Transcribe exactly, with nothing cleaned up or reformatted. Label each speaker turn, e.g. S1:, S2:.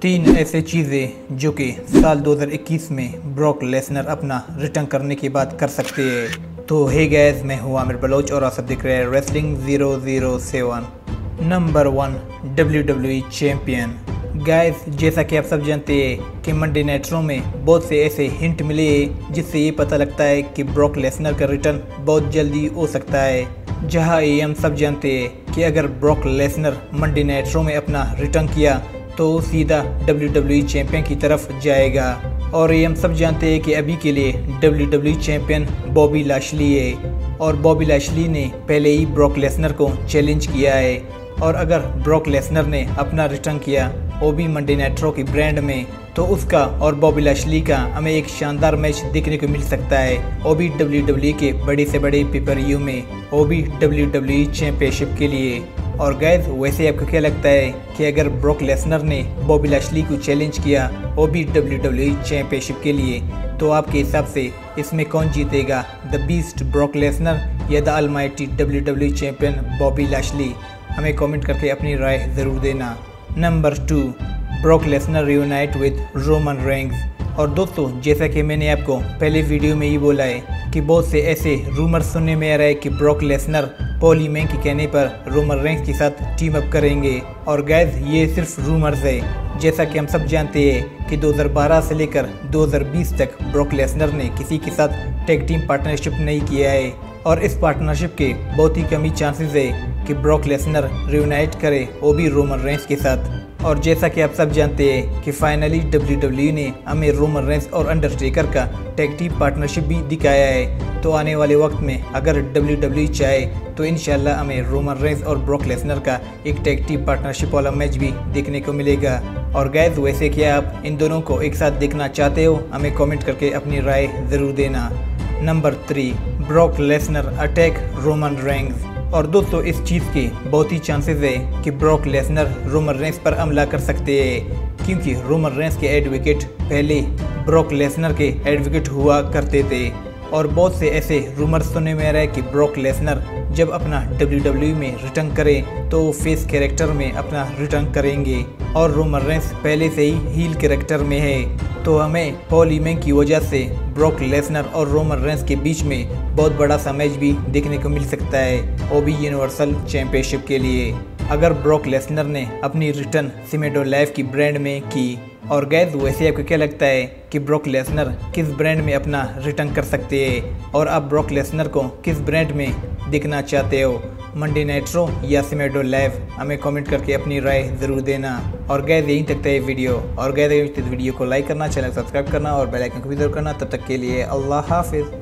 S1: तीन ऐसे चीज़ें जो कि साल दो हज़ार इक्कीस में ब्रॉक लेसनर अपना रिटर्न करने के बाद कर सकते हैं। तो हे गाइस, मैं हूँ आमिर बलोच और आप सब देख रहे हैं wrestling zero zero seven. Number one, W W E champion. Guys, जैसा कि आप सब जानते हैं कि मंडे नाइट रॉ में बहुत से ऐसे हिंट मिले हैं जिससे ये पता लगता है कि ब्रॉक लेसनर का रिटर्न बहुत जल्दी हो सकता है। जहां ये हम सब जानते हैं कि अगर Brock Lesnar Monday night Raw में अपना रिटर्न किया तो सीधा डब्ल्यू डब्ल्यू ई चैंपियन की तरफ जाएगा। और ये हम सब जानते हैं कि अभी के लिए W W E champion Bobby Lashley है और बॉबी लैशली ने पहले ही ब्रॉक लेसनर को चैलेंज किया है। और अगर ब्रॉक लेसनर ने अपना रिटर्न किया वो भी मंडे नाइट रॉ की ब्रांड में, तो उसका और बॉबी लैशली का हमें एक शानदार मैच देखने को मिल सकता है, वो भी डब्ल्यू डब्ल्यू ई के बड़े से बड़े पेपर व्यू में, वो भी डब्ल्यू डब्ल्यू ई चैंपियनशिप के लिए। और गाइस, वैसे आपको क्या लगता है कि अगर ब्रॉक लेसनर ने बॉबी लैशली को चैलेंज किया वो भी डब्ल्यू डब्ल्यू ई चैंपियनशिप के लिए, तो आपके हिसाब से इसमें कौन जीतेगा, द बीस्ट ब्रॉक लेसनर या the almighty W W E champion Bobby Lashley? हमें कमेंट करके अपनी राय ज़रूर देना। Number two, Brock Lesnar reunite with Roman Reigns. और दोस्तों, जैसा कि मैंने आपको पहले वीडियो में ही बोला है कि बहुत से ऐसे रूमर सुनने में आ रहा है कि ब्रॉक लेसनर पॉल हेमन के कहने पर रोमन रेंस के साथ टीम अप करेंगे। और गाइस, ये सिर्फ रूमर्स है। जैसा कि हम सब जानते हैं कि दो हज़ार बारह से लेकर दो हज़ार बीस तक ब्रॉक लेसनर ने किसी के साथ टैग टीम पार्टनरशिप नहीं किया है और इस पार्टनरशिप के बहुत ही कम ही चांसेस है कि ब्रॉक लेसनर रियूनाइट करे वो भी रोमन रेंस के साथ। और जैसा कि आप सब जानते हैं कि फाइनली डब्ल्यू डब्ल्यू ई ने हमें रोमन रेंस और अंडरटेकर का टैग टीम पार्टनरशिप भी दिखाया है। तो आने वाले वक्त में अगर डब्ल्यू डब्ल्यू ई चाहे तो इंशाल्लाह हमें रोमन रेंस और ब्रॉक लेसनर का एक टैग टीम पार्टनरशिप वाला मैच भी देखने को मिलेगा। और गाइस, वैसे क्या आप इन दोनों को एक साथ देखना चाहते हो? हमें कमेंट करके अपनी राय ज़रूर देना। Number three, Brock Lesnar attack Roman Reigns. और दोस्तों, इस चीज़ के बहुत ही चांसेस है कि ब्रॉक लेसनर रोमन रेंस पर हमला कर सकते हैं, क्योंकि रोमन रेंस के एडवोकेट पहले ब्रॉक लेसनर के एडवोकेट हुआ करते थे। और बहुत से ऐसे रूमर सुनने में आ रहा है कि ब्रॉक लेसनर जब अपना डब्ल्यू डब्ल्यू ई में रिटर्न करे तो वो फेस कैरेक्टर में अपना रिटर्न करेंगे और रोमन रेंस पहले से ही हील कैरेक्टर में है। तो हमें पॉल हेमन की वजह से ब्रॉक लेसनर और रोमन रेंस के बीच में बहुत बड़ा सा मैच भी देखने को मिल सकता है, वो भी यूनिवर्सल चैंपियनशिप के लिए, अगर ब्रॉक लेसनर ने अपनी रिटर्न सिमेडो लाइफ की ब्रांड में की। और गाइस, वैसे आपको क्या लगता है कि ब्रॉक लेसनर किस ब्रांड में अपना रिटर्न कर सकते हैं और आप ब्रॉक लेसनर को किस ब्रांड में देखना चाहते हो, मंडे नाइट रॉ या सिमेडो लाइव? हमें कमेंट करके अपनी राय ज़रूर देना। और गाइस, यहीं तक था ये वीडियो। और गाइस, इस वीडियो को लाइक करना, चैनल सब्सक्राइब करना और बेल आइकन को भी ज़रूर करना। तब तक के लिए अल्लाह हाफिज़।